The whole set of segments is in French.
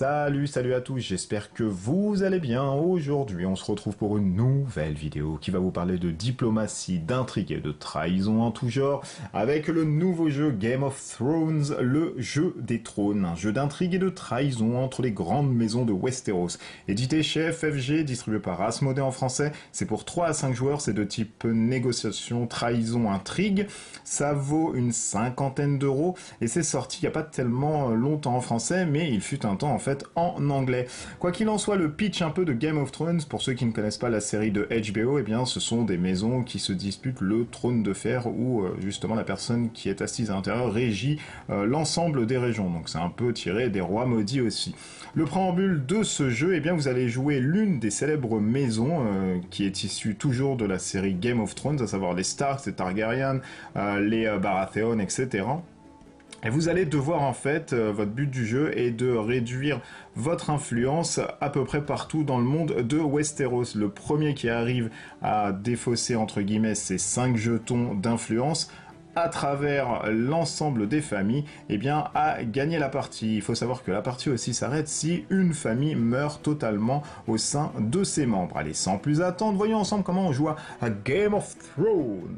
Salut à tous, j'espère que vous allez bien. Aujourd'hui, on se retrouve pour une nouvelle vidéo qui va vous parler de diplomatie, d'intrigue et de trahison en tout genre, avec le nouveau jeu Game of Thrones, le jeu des trônes, un jeu d'intrigue et de trahison entre les grandes maisons de Westeros. Édité chez FFG, distribué par Asmodée en français, c'est pour 3 à 5 joueurs, c'est de type négociation, trahison, intrigue. Ça vaut une 50aine d'euros et c'est sorti il n'y a pas tellement longtemps en français, mais il fut un temps en fait en anglais. Quoi qu'il en soit, le pitch un peu de Game of Thrones, pour ceux qui ne connaissent pas la série de HBO, eh bien ce sont des maisons qui se disputent le trône de fer où justement la personne qui est assise à l'intérieur régit l'ensemble des régions. Donc c'est un peu tiré des rois maudits aussi. Le préambule de ce jeu, eh bien vous allez jouer l'une des célèbres maisons qui est issue toujours de la série Game of Thrones, à savoir les Stark, les Targaryen, les Baratheon, etc. Et vous allez devoir en fait, votre but du jeu est de réduire votre influence à peu près partout dans le monde de Westeros. Le premier qui arrive à défausser entre guillemets ces 5 jetons d'influence à travers l'ensemble des familles, eh bien, a gagné la partie. Il faut savoir que la partie aussi s'arrête si une famille meurt totalement au sein de ses membres. Allez, sans plus attendre, voyons ensemble comment on joue à Game of Thrones.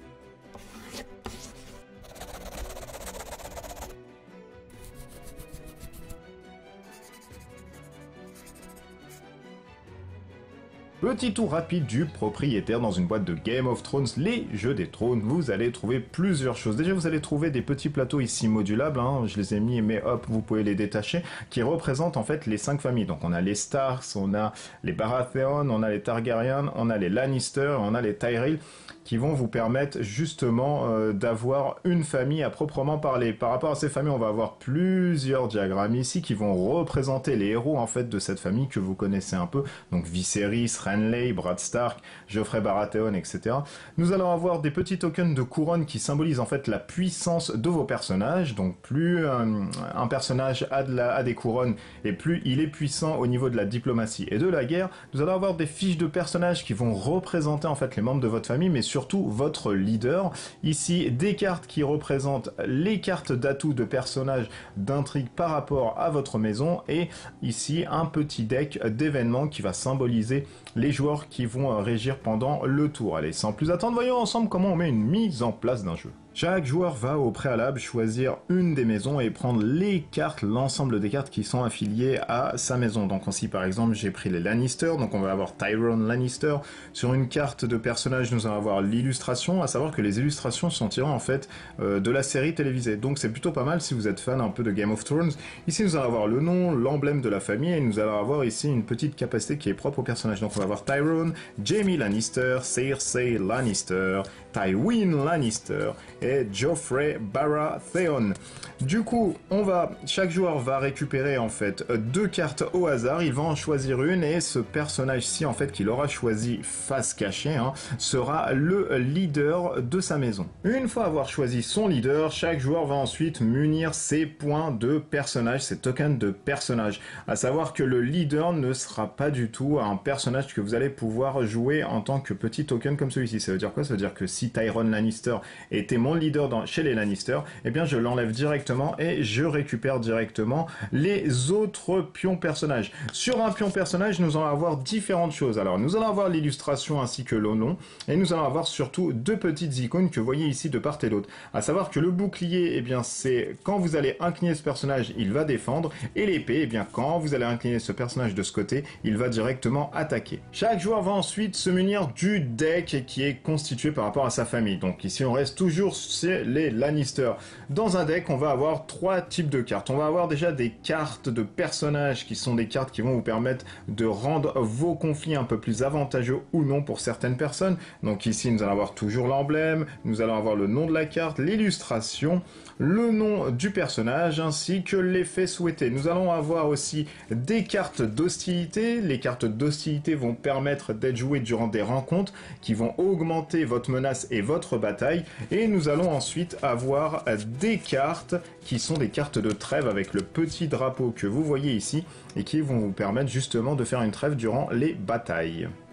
Petit tour rapide du propriétaire dans une boîte de Game of Thrones, les jeux des trônes, vous allez trouver plusieurs choses. Déjà, vous allez trouver des petits plateaux ici modulables, hein, je les ai mis, mais hop, vous pouvez les détacher, qui représentent en fait les 5 familles. Donc on a les Starks, on a les Baratheon, on a les Targaryen, on a les Lannister, on a les Tyrell, qui vont vous permettre justement d'avoir une famille à proprement parler. Par rapport à ces familles, on va avoir plusieurs diagrammes ici qui vont représenter les héros en fait de cette famille que vous connaissez un peu. Donc Viserys, Renly, Brad Stark, Joffrey Baratheon, etc. Nous allons avoir des petits tokens de couronne qui symbolisent en fait la puissance de vos personnages. Donc plus un personnage a des couronnes et plus il est puissant au niveau de la diplomatie et de la guerre. Nous allons avoir des fiches de personnages qui vont représenter en fait les membres de votre famille, mais surtout votre leader. Ici, des cartes qui représentent les cartes d'atouts de personnages d'intrigue par rapport à votre maison, et ici un petit deck d'événements qui va symboliser les joueurs qui vont régir pendant le tour. Allez, sans plus attendre, voyons ensemble comment on met une mise en place d'un jeu. Chaque joueur va au préalable choisir une des maisons et prendre les cartes, l'ensemble des cartes qui sont affiliées à sa maison. Donc ici par exemple j'ai pris les Lannister, donc on va avoir Tyrone Lannister. Sur une carte de personnage nous allons avoir l'illustration, à savoir que les illustrations sont tirées en fait de la série télévisée. Donc c'est plutôt pas mal si vous êtes fan un peu de Game of Thrones. Ici nous allons avoir le nom, l'emblème de la famille, et nous allons avoir ici une petite capacité qui est propre au personnage. Donc on va avoir Tyrone, Jaime Lannister, Cersei Lannister, Tywin Lannister et Joffrey Baratheon. Du coup, chaque joueur va récupérer en fait 2 cartes au hasard, il va en choisir une, et ce personnage-ci en fait qu'il aura choisi face cachée sera le leader de sa maison. Une fois avoir choisi son leader, chaque joueur va ensuite munir ses points de personnage, ses tokens de personnage. À savoir que le leader ne sera pas du tout un personnage que vous allez pouvoir jouer en tant que petit token comme celui-ci. Ça veut dire quoi? Ça veut dire que si Tyrone Lannister était mon leader chez les Lannister, eh bien je l'enlève directement et je récupère directement les autres pions personnages. Sur un pion personnage, nous allons avoir différentes choses. Alors nous allons avoir l'illustration ainsi que le nom, et nous allons avoir surtout 2 petites icônes que vous voyez ici de part et d'autre. À savoir que le bouclier, eh bien c'est quand vous allez incliner ce personnage, il va défendre, et l'épée, eh bien quand vous allez incliner ce personnage de ce côté, il va directement attaquer. Chaque joueur va ensuite se munir du deck qui est constitué par rapport à sa famille. Donc ici on reste toujours les Lannister. Dans un deck, on va avoir 3 types de cartes. On va avoir déjà des cartes de personnages qui sont des cartes qui vont vous permettre de rendre vos conflits un peu plus avantageux ou non pour certaines personnes. Donc ici, nous allons avoir toujours l'emblème, nous allons avoir le nom de la carte, l'illustration, le nom du personnage ainsi que l'effet souhaité. Nous allons avoir aussi des cartes d'hostilité. Les cartes d'hostilité vont permettre d'être jouées durant des rencontres qui vont augmenter votre menace et votre bataille. Et nous allons ensuite avoir des cartes qui sont des cartes de trêve avec le petit drapeau que vous voyez ici et qui vont vous permettre justement de faire une trêve durant les batailles.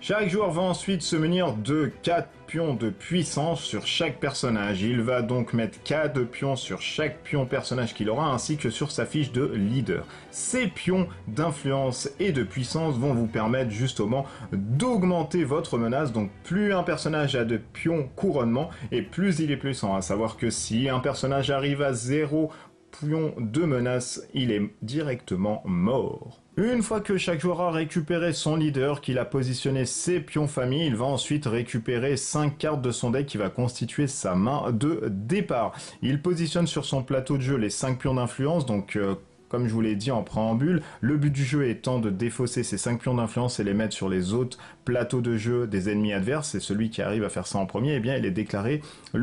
Chaque joueur va ensuite se munir de 4 pions de puissance sur chaque personnage. Il va donc mettre 4 pions sur chaque pion personnage qu'il aura, ainsi que sur sa fiche de leader. Ces pions d'influence et de puissance vont vous permettre justement d'augmenter votre menace. Donc plus un personnage a de pions couronnement, et plus il est puissant. À savoir que si un personnage arrive à 0 pion de menace, il est directement mort. Une fois que chaque joueur a récupéré son leader, qu'il a positionné ses pions famille, il va ensuite récupérer 5 cartes de son deck qui va constituer sa main de départ. Il positionne sur son plateau de jeu les 5 pions d'influence, donc comme je vous l'ai dit en préambule, le but du jeu étant de défausser ces 5 pions d'influence et les mettre sur les autres plateaux de jeu des ennemis adverses, et celui qui arrive à faire ça en premier, eh bien il est déclaré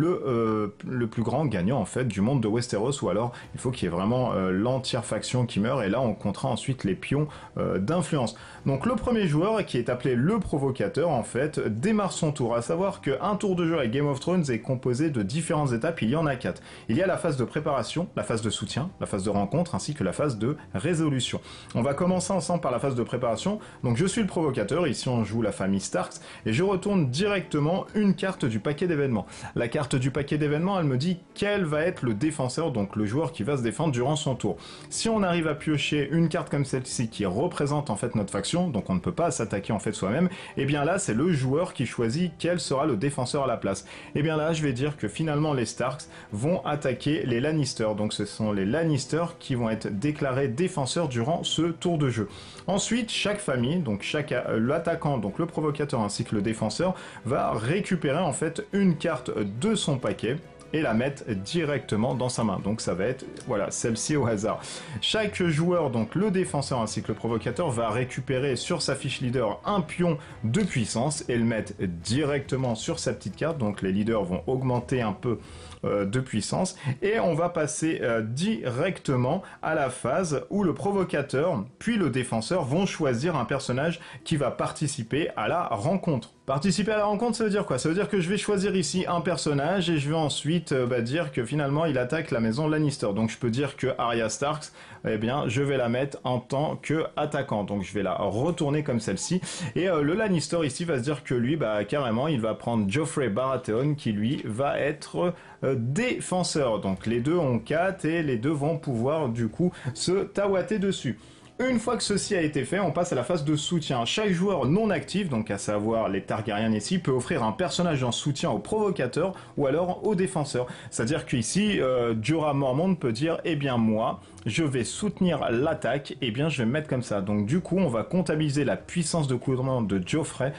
le plus grand gagnant en fait du monde de Westeros, ou alors il faut qu'il y ait vraiment l'entière faction qui meurt, et là on comptera ensuite les pions d'influence. Donc le premier joueur, qui est appelé le provocateur en fait, démarre son tour. À savoir qu'un tour de jeu avec Game of Thrones est composé de différentes étapes, il y en a 4. Il y a la phase de préparation, la phase de soutien, la phase de rencontre, ainsi que la phase de résolution. On va commencer ensemble par la phase de préparation. Donc je suis le provocateur, ici on joue la famille Starks, et je retourne directement une carte du paquet d'événements. La carte du paquet d'événements, elle me dit quel va être le défenseur, donc le joueur qui va se défendre durant son tour. Si on arrive à piocher une carte comme celle-ci qui représente en fait notre faction, donc on ne peut pas s'attaquer en fait soi-même, et bien là c'est le joueur qui choisit quel sera le défenseur à la place. Et bien là je vais dire que finalement les Starks vont attaquer les Lannister, donc ce sont les Lannister qui vont être déclarés défenseurs durant ce tour de jeu. Ensuite chaque famille, donc l'attaquant, donc le provocateur ainsi que le défenseur, va récupérer en fait une carte de son paquet et la mettre directement dans sa main. Donc ça va être, voilà, celle-ci au hasard. Chaque joueur, donc le défenseur ainsi que le provocateur, va récupérer sur sa fiche leader un pion de puissance et le mettre directement sur sa petite carte. Donc les leaders vont augmenter un peu de puissance, et on va passer directement à la phase où le provocateur puis le défenseur vont choisir un personnage qui va participer à la rencontre. Participer à la rencontre, ça veut dire quoi? Ça veut dire que je vais choisir ici un personnage et je vais ensuite dire que finalement il attaque la maison Lannister. Donc je peux dire que Arya Starks, eh bien je vais la mettre en tant que attaquant. Donc je vais la retourner comme celle-ci. Et le Lannister ici va se dire que lui, carrément, il va prendre Joffrey Baratheon qui lui va être défenseur. Donc les deux ont 4 et les deux vont pouvoir du coup se tawater dessus. Une fois que ceci a été fait, on passe à la phase de soutien. Chaque joueur non actif, donc à savoir les Targaryens ici, peut offrir un personnage en soutien au provocateur ou alors au défenseur. C'est-à-dire qu'ici, Jorah Mormont peut dire « Eh bien moi, je vais soutenir l'attaque, eh bien je vais me mettre comme ça ». Donc du coup, on va comptabiliser la puissance de couronnement de Joffrey,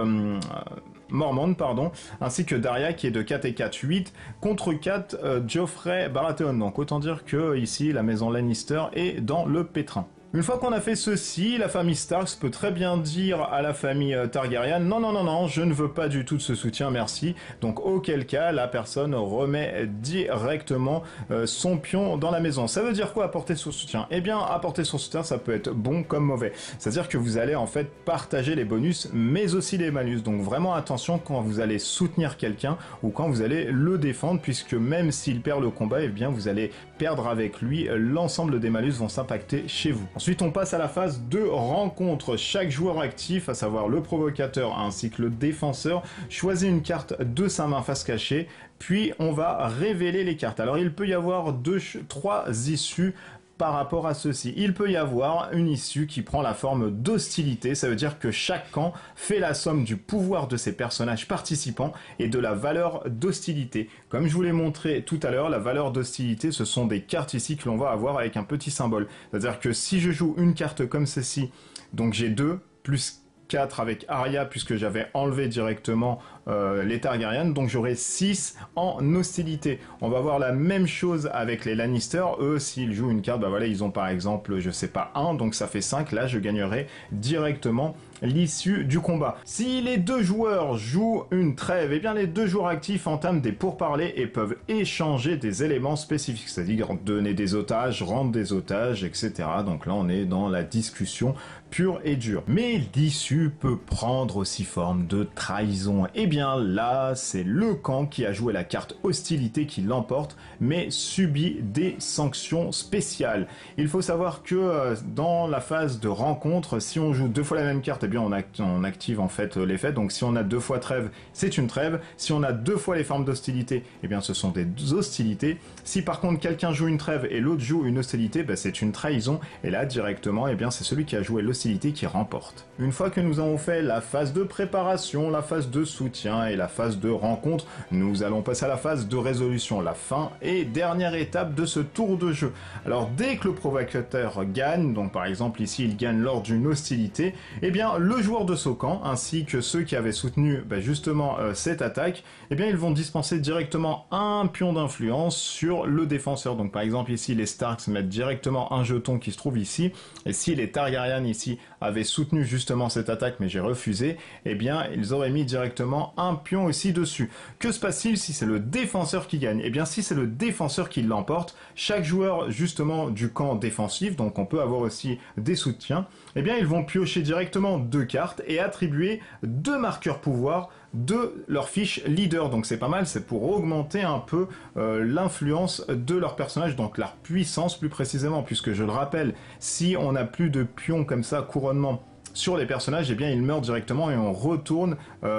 Mormont, pardon, ainsi que Daria qui est de 4 et 4, 8, contre 4 Joffrey Baratheon. Donc autant dire que ici, la maison Lannister est dans le pétrin. Une fois qu'on a fait ceci, la famille Starks peut très bien dire à la famille Targaryen « Non, non, non, non, je ne veux pas du tout de ce soutien, merci ». Donc auquel cas, la personne remet directement son pion dans la maison. Ça veut dire quoi apporter son soutien? Eh bien, apporter son soutien, ça peut être bon comme mauvais. C'est-à-dire que vous allez en fait partager les bonus, mais aussi les malus. Donc vraiment attention quand vous allez soutenir quelqu'un ou quand vous allez le défendre, puisque même s'il perd le combat, eh bien vous allez perdre avec lui, l'ensemble des malus vont s'impacter chez vous. Ensuite, on passe à la phase de rencontre. Chaque joueur actif, à savoir le provocateur ainsi que le défenseur, choisit une carte de sa main face cachée, puis on va révéler les cartes. Alors, il peut y avoir 3 issues par rapport à ceci. Il peut y avoir une issue qui prend la forme d'hostilité, ça veut dire que chaque camp fait la somme du pouvoir de ses personnages participants et de la valeur d'hostilité. Comme je vous l'ai montré tout à l'heure, la valeur d'hostilité, ce sont des cartes ici que l'on va avoir avec un petit symbole. C'est-à-dire que si je joue une carte comme ceci, donc j'ai 2 plus 4 avec Arya puisque j'avais enlevé directement les Targaryens, donc j'aurai 6 en hostilité. On va voir la même chose avec les Lannister. Eux, s'ils jouent une carte, voilà, ils ont par exemple, je sais pas, 1, donc ça fait 5, là je gagnerai directement l'issue du combat. Si les deux joueurs jouent une trêve, eh bien les deux joueurs actifs entament des pourparlers et peuvent échanger des éléments spécifiques, c'est-à-dire donner des otages, rendre des otages, etc. Donc là on est dans la discussion pur et dur. Mais l'issue peut prendre aussi forme de trahison. Et bien là, c'est le camp qui a joué la carte hostilité qui l'emporte, mais subit des sanctions spéciales. Il faut savoir que dans la phase de rencontre, si on joue 2 fois la même carte, eh bien on active en fait l'effet. Donc si on a 2 fois trêve, c'est une trêve. Si on a 2 fois les formes d'hostilité, eh bien ce sont des hostilités. Si par contre quelqu'un joue une trêve et l'autre joue une hostilité, ben, c'est une trahison. Et là directement, eh bien c'est celui qui a joué l'hostilité qui remporte. Une fois que nous avons fait la phase de préparation, la phase de soutien et la phase de rencontre, nous allons passer à la phase de résolution, la fin et dernière étape de ce tour de jeu. Alors dès que le provocateur gagne, donc par exemple ici il gagne lors d'une hostilité, eh bien le joueur de ce camp ainsi que ceux qui avaient soutenu justement cette attaque, eh bien ils vont dispenser directement un pion d'influence sur le défenseur. Donc par exemple ici les Starks mettent directement un jeton qui se trouve ici, et si les Targaryen ici avaient soutenu justement cette attaque mais j'ai refusé, eh bien ils auraient mis directement un pion aussi dessus. Que se passe-t-il si c'est le défenseur qui gagne? Eh bien si c'est le défenseur qui l'emporte, chaque joueur justement du camp défensif, donc on peut avoir aussi des soutiens, eh bien ils vont piocher directement 2 cartes et attribuer 2 marqueurs pouvoir de leur fiche leader. Donc c'est pas mal, c'est pour augmenter un peu l'influence de leur personnage, donc leur puissance plus précisément, puisque je le rappelle, si on n'a plus de pions comme ça, couronnement, sur les personnages, eh bien ils meurent directement et on retourne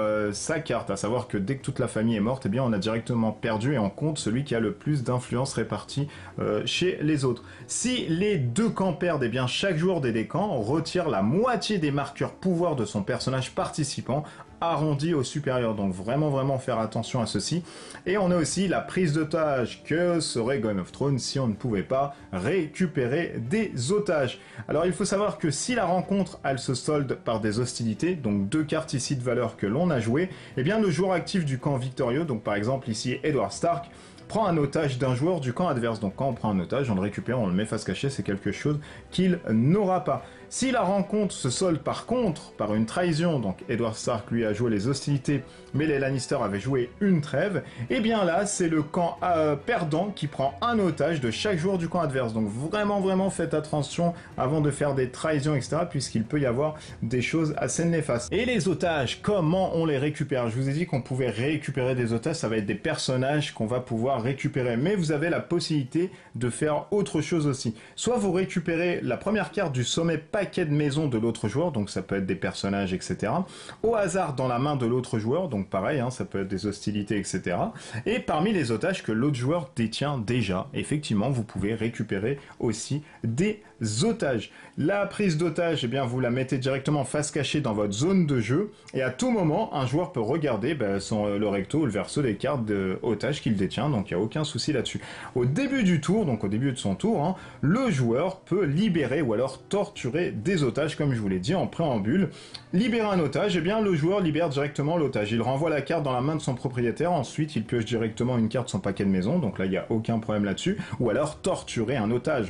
sa carte, à savoir que dès que toute la famille est morte, eh bien on a directement perdu et on compte celui qui a le plus d'influence répartie chez les autres. Si les 2 camps perdent, eh bien chaque joueur des 2 camps retire la moitié des marqueurs pouvoir de son personnage participant, arrondi au supérieur, donc vraiment faire attention à ceci. Et on a aussi la prise d'otage, que serait Game of Thrones si on ne pouvait pas récupérer des otages. Alors il faut savoir que si la rencontre elle se solde par des hostilités, donc 2 cartes ici de valeur que l'on a joué, eh bien le joueur actif du camp victorieux, donc par exemple ici Edward Stark, prend un otage d'un joueur du camp adverse. Donc quand on prend un otage, on le récupère, on le met face cachée, c'est quelque chose qu'il n'aura pas. Si la rencontre se solde par contre par une trahison, donc Edward Stark lui a joué les hostilités, mais les Lannister avaient joué une trêve, et bien là c'est le camp perdant qui prend un otage de chaque joueur du camp adverse. Donc vraiment faites attention avant de faire des trahisons, etc. puisqu'il peut y avoir des choses assez néfastes. Et les otages, comment on les récupère? Je vous ai dit qu'on pouvait récupérer des otages, ça va être des personnages qu'on va pouvoir récupérer, mais vous avez la possibilité de faire autre chose aussi. Soit vous récupérez la première carte du sommet paquet de maison de l'autre joueur, donc ça peut être des personnages, etc. au hasard dans la main de l'autre joueur, donc pareil, ça peut être des hostilités, etc. Et parmi les otages que l'autre joueur détient déjà, effectivement, vous pouvez récupérer aussi des otages. La prise d'otage, eh bien, vous la mettez directement face cachée dans votre zone de jeu, et à tout moment, un joueur peut regarder le recto ou le verso des cartes d'otages qu'il détient, donc il n'y a aucun souci là-dessus. Au début du tour, donc au début de son tour, le joueur peut libérer ou alors torturer des otages, comme je vous l'ai dit en préambule. Libérer un otage, eh bien, le joueur libère directement l'otage. Il renvoie la carte dans la main de son propriétaire, ensuite il pioche directement une carte de son paquet de maison, donc là il n'y a aucun problème là-dessus. Ou alors torturer un otage.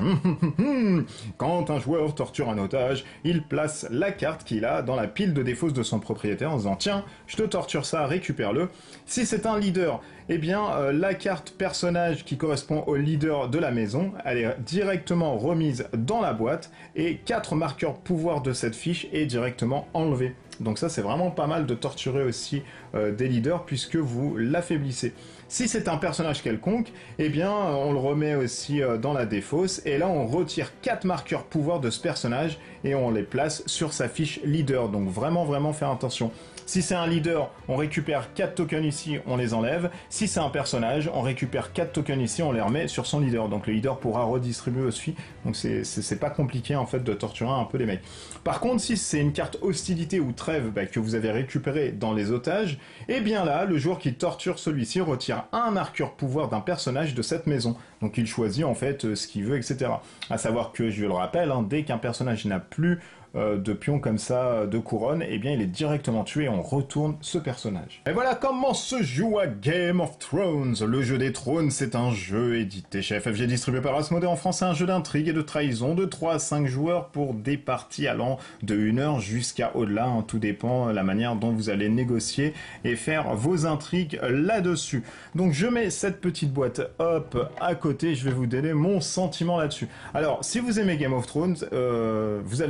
Quand un joueur torture un otage, il place la carte qu'il a dans la pile de défausse de son propriétaire en disant tiens, je te torture ça, récupère-le. Si c'est un leader, eh bien la carte personnage qui correspond au leader de la maison, elle est directement remise dans la boîte et 4 marqueurs pouvoir de cette fiche est directement enlevé. Donc ça c'est vraiment pas mal de torturer aussi des leaders puisque vous l'affaiblissez. Si c'est un personnage quelconque, eh bien on le remet aussi dans la défausse et là on retire 4 marqueurs pouvoir de ce personnage et on les place sur sa fiche leader. Donc vraiment faire attention. Si c'est un leader, on récupère 4 tokens ici, on les enlève. Si c'est un personnage, on récupère 4 tokens ici, on les remet sur son leader. Donc le leader pourra redistribuer aussi. Donc c'est pas compliqué en fait de torturer un peu les mecs. Par contre, si c'est une carte hostilité ou trêve que vous avez récupérée dans les otages, eh bien là, le joueur qui torture celui-ci retire un marqueur pouvoir d'un personnage de cette maison. Donc il choisit en fait ce qu'il veut, etc. À savoir que, je le rappelle, dès qu'un personnage n'a plus de pions comme ça, de couronne, eh bien il est directement tué et on retourne ce personnage. Et voilà comment se joue à Game of Thrones. Le jeu des trônes, c'est un jeu édité chez FFG, distribué par Asmodée en France, un jeu d'intrigue et de trahison de 3 à 5 joueurs pour des parties allant de 1 heure jusqu'à au-delà, tout dépend de la manière dont vous allez négocier et faire vos intrigues là-dessus. Donc je mets cette petite boîte hop à côté, je vais vous donner mon sentiment là-dessus. Alors si vous aimez Game of Thrones, vous allez directement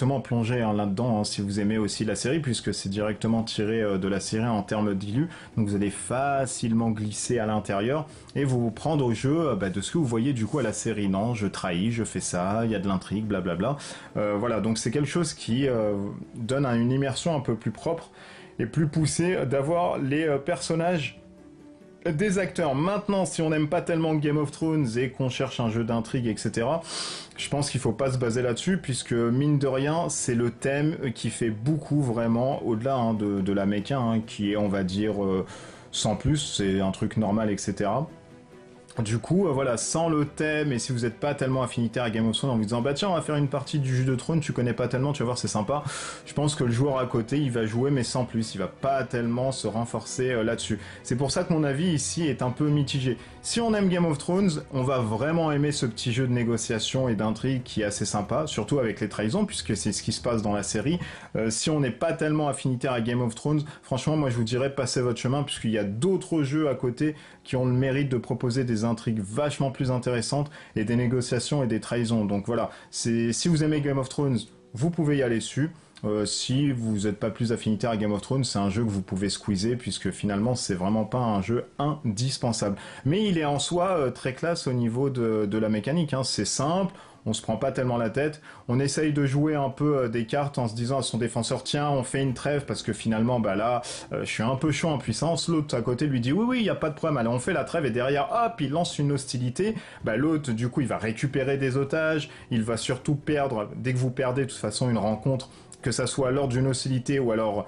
directement plonger là-dedans si vous aimez aussi la série, puisque c'est directement tiré de la série en termes d'illus. Donc vous allez facilement glisser à l'intérieur et vous prendre au jeu de ce que vous voyez du coup à la série. Non, je trahis, je fais ça, il y a de l'intrigue, blablabla. Voilà, donc c'est quelque chose qui donne une immersion un peu plus propre et plus poussée d'avoir les personnages des acteurs. Maintenant, si on n'aime pas tellement Game of Thrones et qu'on cherche un jeu d'intrigue, etc., je pense qu'il faut pas se baser là-dessus, puisque mine de rien, c'est le thème qui fait beaucoup vraiment, au-delà de la méca, qui est, on va dire, sans plus, c'est un truc normal, etc. Du coup, voilà, sans le thème, et si vous n'êtes pas tellement affinitaire à Game of Thrones en vous disant bah tiens, on va faire une partie du jeu de trône, tu connais pas tellement, tu vas voir, c'est sympa. Je pense que le joueur à côté, il va jouer, mais sans plus, il va pas tellement se renforcer là-dessus. C'est pour ça que mon avis ici est un peu mitigé. Si on aime Game of Thrones, on va vraiment aimer ce petit jeu de négociation et d'intrigue qui est assez sympa, surtout avec les trahisons, puisque c'est ce qui se passe dans la série. Si on n'est pas tellement affinitaire à Game of Thrones, franchement, moi je vous dirais passez votre chemin, puisqu'il y a d'autres jeux à côté qui ont le mérite de proposer des intrigues vachement plus intéressantes et des négociations et des trahisons. Donc voilà, si vous aimez Game of Thrones, vous pouvez y aller dessus. Si vous n'êtes pas plus affinitaire à Game of Thrones, c'est un jeu que vous pouvez squeezer, puisque finalement c'est vraiment pas un jeu indispensable. Mais il est en soi très classe au niveau de la mécanique, c'est simple. On se prend pas tellement la tête, on essaye de jouer un peu des cartes en se disant à son défenseur tiens on fait une trêve parce que finalement là je suis un peu chaud en puissance, l'autre à côté lui dit oui il y a pas de problème, allez on fait la trêve et derrière hop il lance une hostilité, l'autre du coup il va récupérer des otages, il va surtout perdre, dès que vous perdez de toute façon une rencontre, que ça soit lors d'une hostilité ou alors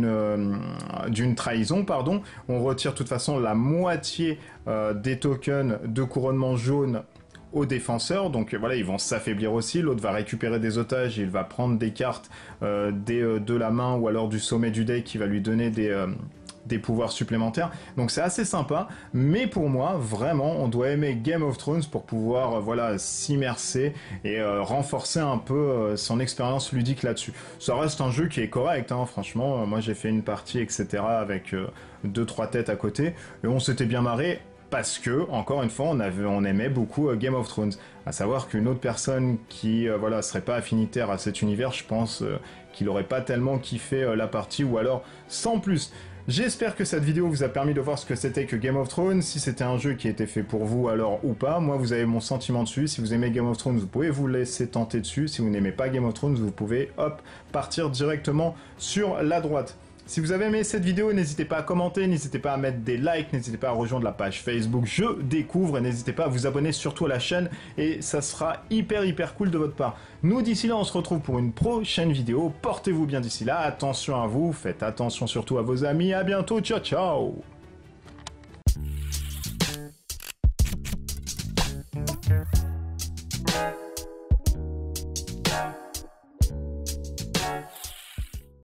d'une trahison, pardon, on retire de toute façon la moitié des tokens de couronnement jaune aux défenseurs, donc voilà, ils vont s'affaiblir aussi, l'autre va récupérer des otages, il va prendre des cartes de la main ou alors du sommet du deck qui va lui donner des pouvoirs supplémentaires, donc c'est assez sympa, mais pour moi, vraiment, on doit aimer Game of Thrones pour pouvoir s'immerser et renforcer un peu son expérience ludique là-dessus. Ça reste un jeu qui est correct, franchement, moi j'ai fait une partie, etc., avec 2-3 têtes à côté, et on s'était bien marré, parce que, encore une fois, on aimait beaucoup Game of Thrones. À savoir qu'une autre personne qui serait pas affinitaire à cet univers, je pense qu'il aurait pas tellement kiffé la partie, ou alors sans plus. J'espère que cette vidéo vous a permis de voir ce que c'était que Game of Thrones, si c'était un jeu qui était fait pour vous alors ou pas. Moi, vous avez mon sentiment dessus. Si vous aimez Game of Thrones, vous pouvez vous laisser tenter dessus. Si vous n'aimez pas Game of Thrones, vous pouvez, partir directement sur la droite. Si vous avez aimé cette vidéo, n'hésitez pas à commenter, n'hésitez pas à mettre des likes, n'hésitez pas à rejoindre la page Facebook Je Découvre, et n'hésitez pas à vous abonner surtout à la chaîne, et ça sera hyper cool de votre part. Nous, d'ici là, on se retrouve pour une prochaine vidéo. Portez-vous bien d'ici là, attention à vous, faites attention surtout à vos amis, à bientôt, ciao ciao.